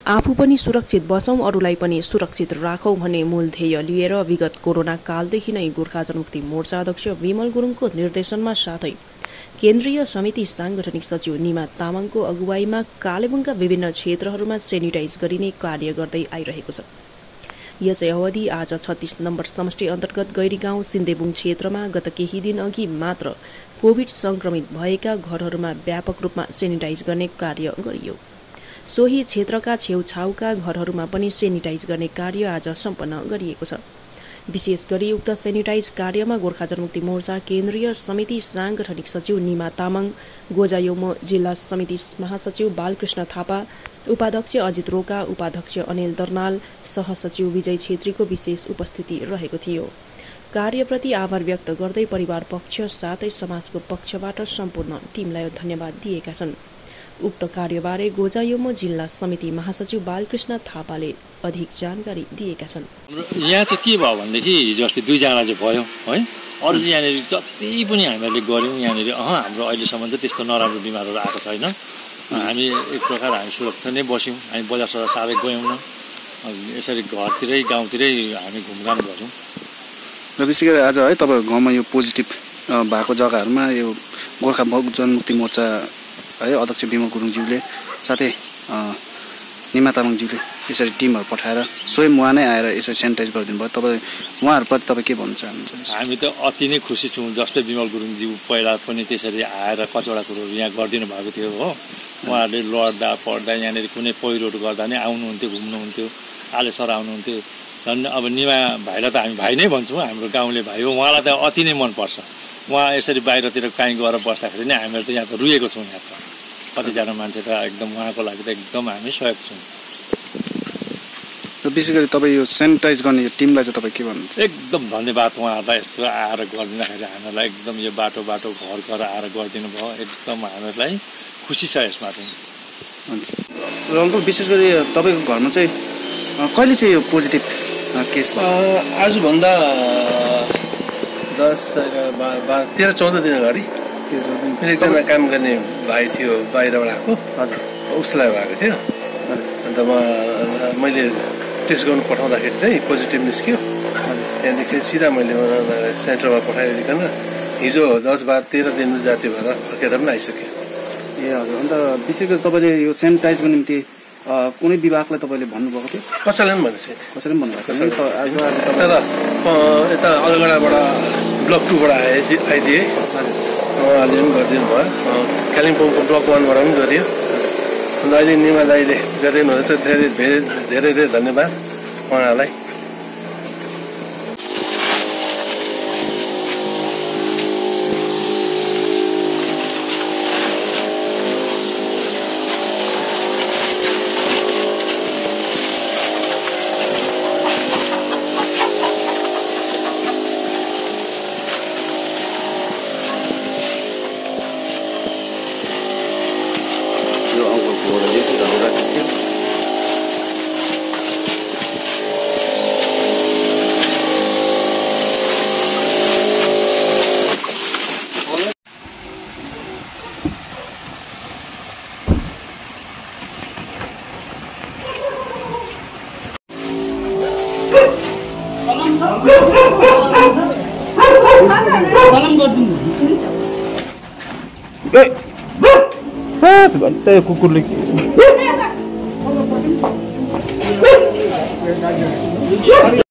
आफू पनि सुरक्षित बसौं अरूलाई पनि सुरक्षित राखौं भन्ने मूल ध्येय लिएर विगत कोरोना कालदेखि नै गोर्खा जनमुक्ति मोर्चा अध्यक्ष विमल गुरुङको निर्देशनमा साथै केन्द्रीय समिति सांगठनिक सचिव निमा तामाङको अगुवाईमा कालेबुङका विभिन्न क्षेत्रहरूमा सेनिटाइज गरिने कार्य गर्दै आइरहेको छ। यसै अवधि आज 36 नम्बर समष्टि अन्तर्गत गैरी गाउँ सिन्देबुङ क्षेत्रमा गत केही दिन अघि मात्र कोभिड संक्रमित भएका घरहरूमा व्यापक रूपमा सेनिटाइज गर्ने कार्य गरियो। सोही क्षेत्रका छेउछाउका घरहरूमा पनि सेनिटाइज गर्ने कार्य आज सम्पन्न गरिएको छ। विशेष गरी उक्त सेनिटाइज कार्यमा गोर्खा जनमुक्ति मोर्चा केन्द्रीय समिति सांगठनिक सचिव निमा तामाङ, गोजायोमो जिल्ला समिति महासचिव बालकृष्ण थापा, उपाध्यक्ष अजित रोका, उपाध्यक्ष अनिल दर्नाल, सहसचिव विजय छेत्रीको विशेष उपस्थिति रहेको थियो। कार्यप्रति आभार व्यक्त गर्दै परिवार पक्ष साथै समाजको पक्षबाट सम्पूर्ण टिमलाई धन्यवाद दिएका छन्। उक्त कार्यबारे गोजायोमो जिल्ला समिति महासचिव बालकृष्ण थापाले अधिक जानकारी दिएका छन्। यहाँ चाहिँ के भयो भनेदेखि हिजो अस्ति 2 जना चाहिँ भयो है। अरू चाहिँ यहाँनिर जति पनि हामीले गऱ्यौँ यहाँनिर हाम्रो अहिलेसम्म चाहिँ त्यस्तो नराम्रो बिमारहरू आएको छैन। हामी एक प्रकार हामी सुरक्षित नै बस्यौँ। हामी बजारसर साह्रै गयौँ न, यसरी घरतिरै गाउँतिरै हामी घुमघाम गऱ्यौँ। र विशेष गरी आज है तपाईँ गाउँमा यो पोजिटिभ भएको जग्गाहरूमा यो गोर्खा जनमुक्ति मोर्चा है अध्यक्ष विमल गुरुङज्यूले साथै निमा तामाङज्यूले यसरी टिमहरू पठाएर स्वयं उहाँ नै आएर यसरी सेनिटाइज गरिदिनु भयो। तपाईँ उहाँहरूप्रति तपाईँ के भन्न चाहनुहुन्छ? हामी त अति नै खुसी छौँ। जस्तै विमल गुरुङज्यू पहिला पनि त्यसरी आएर कतिवटा कुरोहरू यहाँ गरिदिनु भएको थियो हो। उहाँहरूले लड्दा पढ्दा यहाँनिर कुनै पहिरोहरू गर्दा नै आउनुहुन्थ्यो, घुम्नुहुन्थ्यो, आलेसर आउनुहुन्थ्यो। झन् अब निमा भाइलाई त हामी भाइ नै भन्छौँ, हाम्रो गाउँले भाइ हो। उहाँलाई त अति नै मनपर्छ। उहाँ यसरी बाहिरतिर काहीँ गएर बस्दाखेरि नै हामीहरू त यहाँ त रुएको छौँ। यहाँ त कतिजना मान्छे त एकदम उहाँको लागि त एकदम हामी सहयोग छौँ। र विशेष गरी तपाईँ यो सेनिटाइज गर्ने यो टिमलाई चाहिँ तपाईँ के भन्नुहुन्छ? एकदम धन्यवाद उहाँहरूलाई यस्तो आएर गरिदिँदाखेरि हामीलाई एकदम यो बाटो घर घर आएर गरिदिनु भयो। एकदम हामीलाई खुसी छ यसमा चाहिँ। हुन्छ। र अङ्कल विशेष गरी तपाईँको घरमा चाहिँ कहिले चाहिँ यो पोजिटिभ केस भयो? आजभन्दा 13-14 दिन अगाडि एकजना काम गर्ने भाइ थियो बाहिरबाट आएको। हजुर। उसलाई भएको थियो। अन्त मैले टेस्ट गर्नु पठाउँदाखेरि चाहिँ पोजिटिभ निस्क्यो। त्यहाँदेखि सिधा मैले सेन्टरमा पठाइदिकन हिजो 10-12-13 दिन जाति भएर फर्केर पनि आइसक्यो। ए हजुर। अन्त विशेष गरी तपाईँले यो सेनिटाइजको निम्ति कुनै विभागलाई तपाईँले भन्नुभएको थियो? कसैलाई पनि भनेको छैन। कसैले पनि भन्नुभएको छैन। तर यता अलगडाबाट ब्लक 2बाट आइदिए, उहाँहरूले पनि गरिदिनु भयो। कालिम्पोङको ब्लक 1बाट पनि गरियो। अन्त अहिले निमा दाइले गरिदिनु हुँदैछ। धेरै धन्यवाद उहाँहरूलाई। कुकुरले